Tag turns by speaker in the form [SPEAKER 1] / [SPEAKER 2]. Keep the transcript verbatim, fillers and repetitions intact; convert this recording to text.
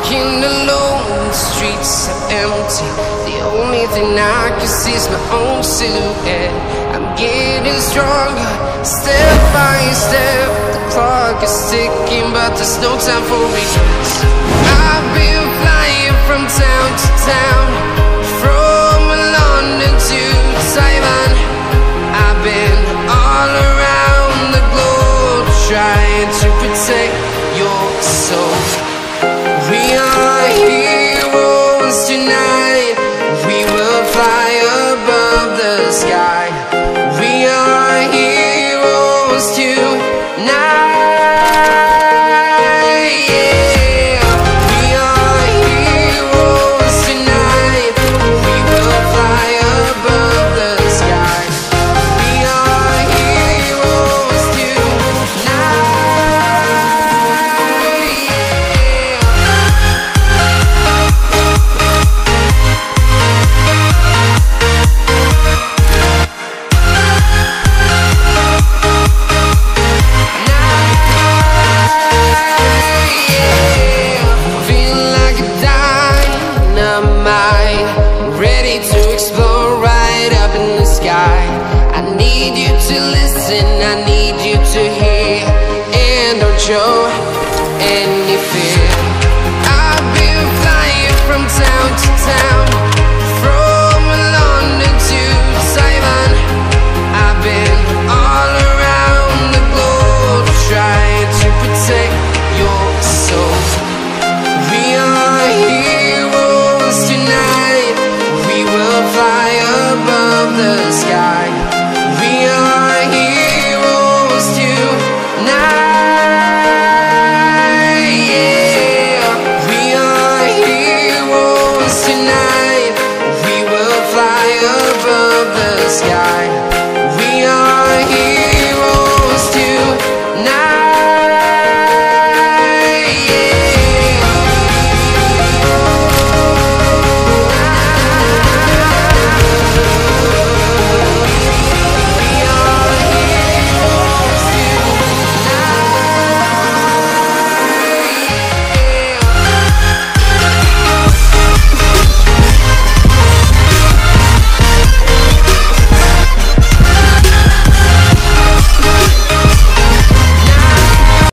[SPEAKER 1] walking alone, the streets are empty. The only thing I can see is my own silhouette. I'm getting stronger, step by step. The clock is ticking, but there's no time for me.